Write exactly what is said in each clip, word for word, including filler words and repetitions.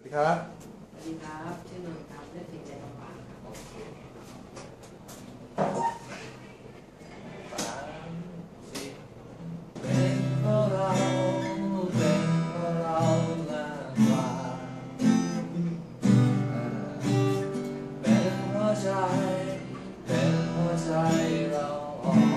ดีครับสวัสดีครับชื่อนนท์ครับเลือกสิ่งใจลำบากครับโอเคเป็นเพราะเราเป็นเพราะเรามากกว่าเป็นเพราะใจเป็นเพราะใจเราอ่อน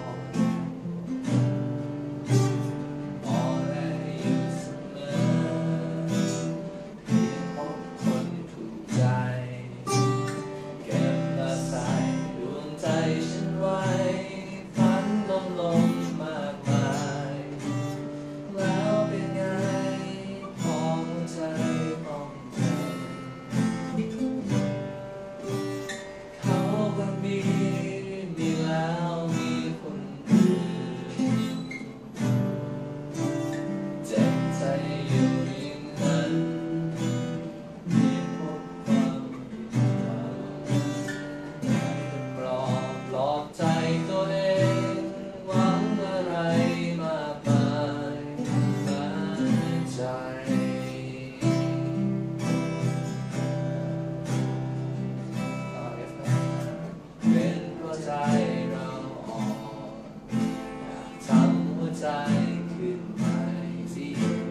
อ่อนแออยู่เสมอเพียงพบคนถูกใจเก็บมาใส่ดวงใจฉันไว้ฝันลมลมมากมายแล้วเป็นไงพอหัวใจต้องเจ็บเขาก็มีมีแล้วมีคนอื่นเจ็บใจอยู่อย่างนั้นเพียงพบความผิดหวังปลอบปลอบใจตัวเองหวังอะไรมากมายในใจเป็นเพราะใจเราอ่อนอยากทำหัวใจขึ้นใหม่สิ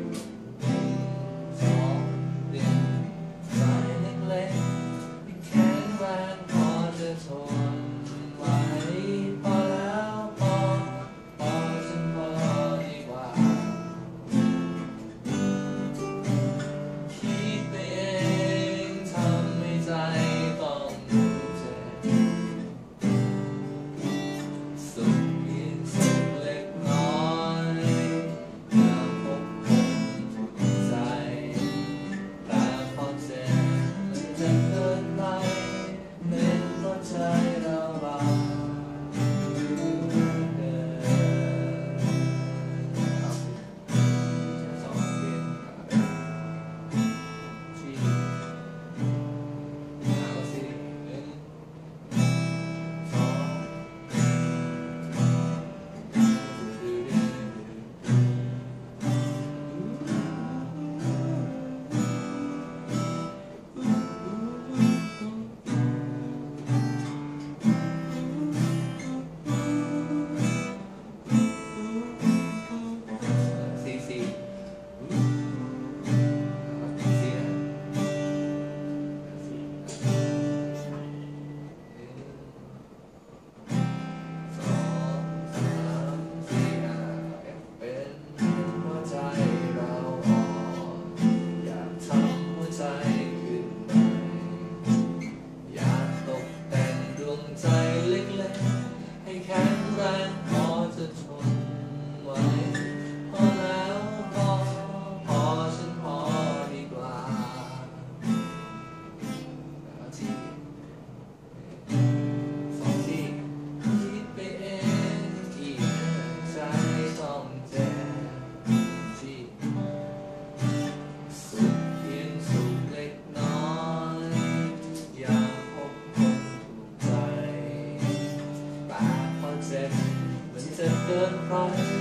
สองเดือนใจเล็กๆที่แข็งแรงพอจะทนไหวพอแล้วพอพอฉันพอดีกว่าคิดไปเองทำให้ใจต้องเจ็บสุขเพียงสุขเล็กน้อยอยากพบคนถูกใจแต่พอเจ็บมันจะเกินไปเป็นเพราะใจเราบางเหลือเกินสองเดือนที่เอาสิหนึ่งสองสี่สี่สี่นะสี่สองสามสี่ห้าเป็นเพราะใจเราอ่อนอยากทำหัวใจขึ้นใหม่อยากตกแต่งดวงใจเล็กๆให้แข็งแรงพอจะทนไหวพอแล้วพอพอฉันพอดีกว่าแล้วที่สองที่คิดไปเองที่ใจต้องเจ็บที่สุขเพียงสุขเล็กน้อยอยากพบคนถูกใจแต่พอเจ็บมันจะเกินไป